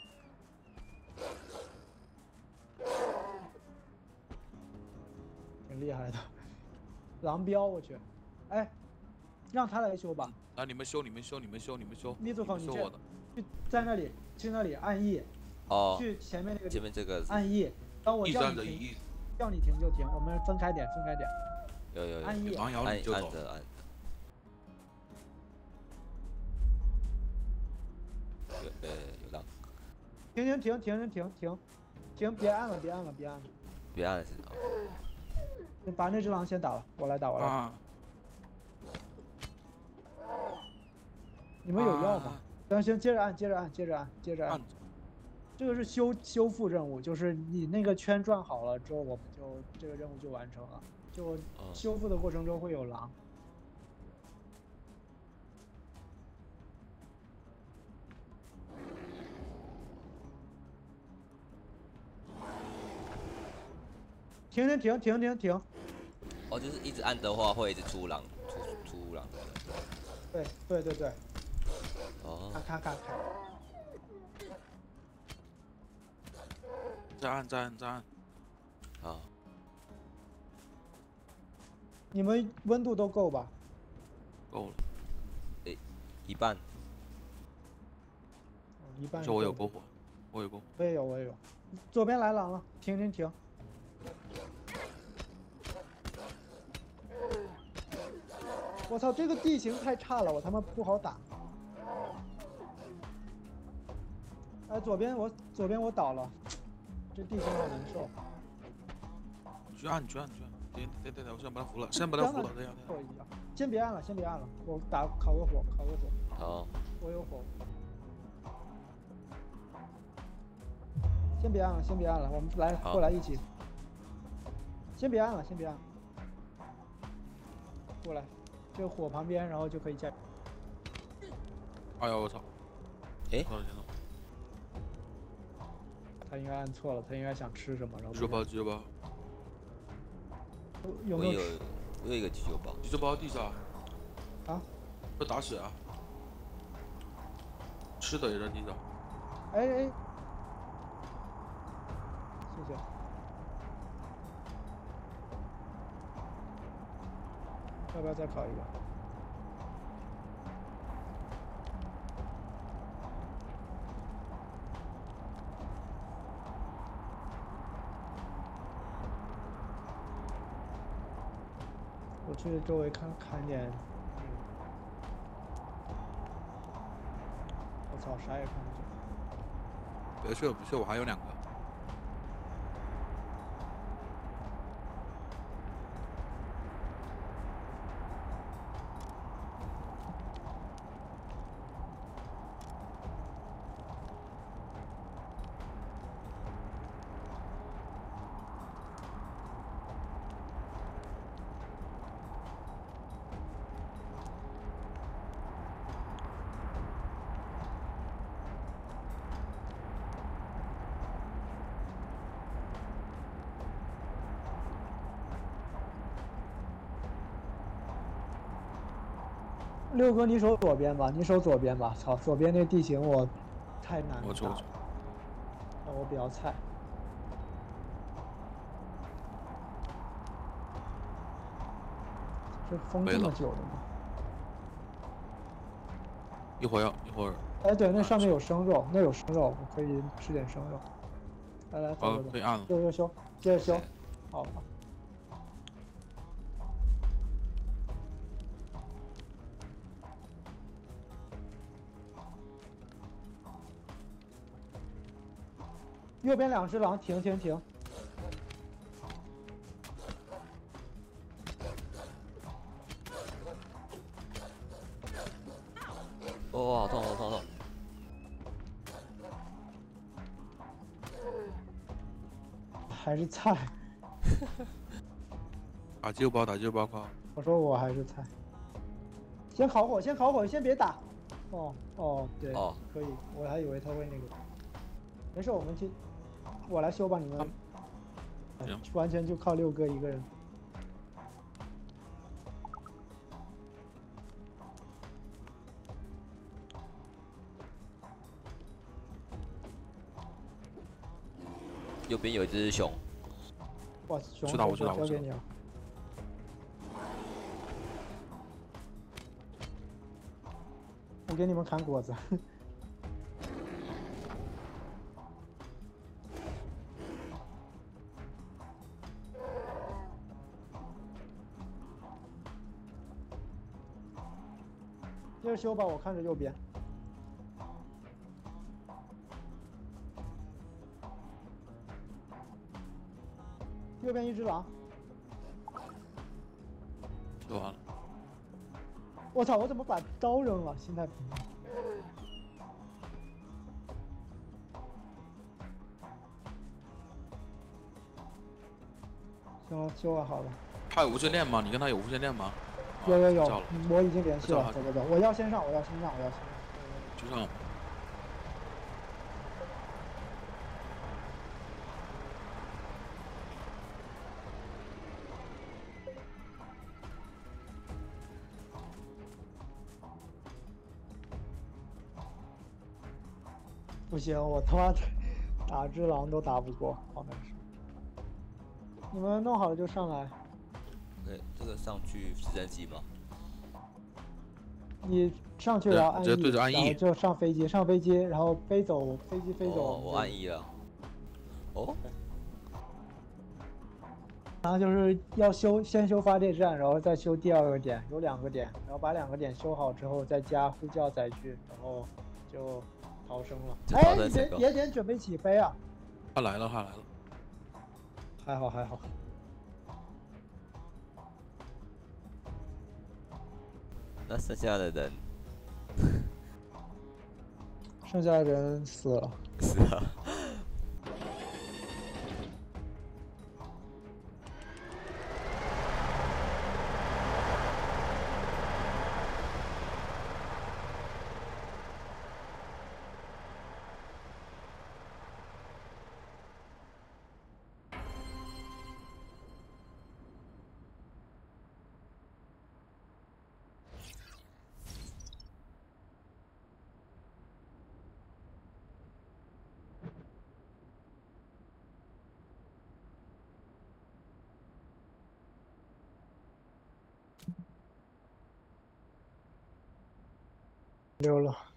挺厉害的，狼标我去，哎，让他来修吧。 啊，你们修。 密组口，你去在那里，去那里按 E。 哦。 去前面那个。 前面这个。 按 E， 当我叫你停，叫你停就停，我们分开点。 有。 按 E。 按着。有浪。 停！别按了。 别按是吧？ 你把那只狼先打了，我来打。你们有药吗？行，接着按。这个是修复任务，就是你那个圈转好了之后，我们就这个任务就完成了。就修复的过程中会有狼。停！ 哦，就是一直按的话会一直出狼，出狼。 对。 哦。 看。 再按。 好。 你们温度都够吧？ 够了。 一半。 一半。 我有篝火。我也有。左边来狼了，停！我操，这个地形太差了，我他妈不好打。哎，左边我倒了，这地形好难受。 你去按。对，我先把他扶了。对呀。 先别按了，我烤个火。 好。 我有火。先别按了，我们过来一起。先别按了。过来，这个火旁边，然后就可以加。 哎呦我操！ 哎。 他应该按错了，他应该想吃什么，然后。 急救包。 有没有？ 我有一个急救包。 急救包地上。 啊？ 被打死啊！吃的也在地上。 哎，谢谢。要不要再烤一个？我去周围看点。我操，啥也看不见。 别去，我还有2个。 六哥，你守左边吧，你守左边吧。操，左边那地形我太难打了，我比较菜。这封这么久了吗？ 一会儿。 哎，对，那上面有生肉，那有生肉，我可以吃点生肉。来，走。 被按了。 修，接着修。好。右边2只狼，停！ 哇，痛！ 还是菜。 打救包快！ 我说我还是菜。先烤火，先别打。对，可以。我还以为他会那个。没事，我来修吧，你们。完全就靠六哥一个人。 右边有一只熊。 哇，熊！ 知道。 交给你了。我给你们砍果子。接着修吧，我看着右边。右边一只狼。 修完了。 我操！我怎么把刀扔了？心态平衡。行了，修完好了。 他有无线电吗？你跟他有无线电吗？ 有，我已经联系了。走，我要先上。 就上。 不行，我他妈打只狼都打不过，好难受。你们弄好了就上来。 对，这个上去直升机吗？ 你上去然后按 E， 然后就上飞机，然后飞走。 我按 E 了。 然后就是要先修发电站，然后再修第2个点，有2个点，然后把2个点修好之后再加呼叫载具，然后就逃生了。哎，野点准备起飞啊！ 他来了。 还好。 那剩下的人？ 剩下的人死了。 是啊。 溜了。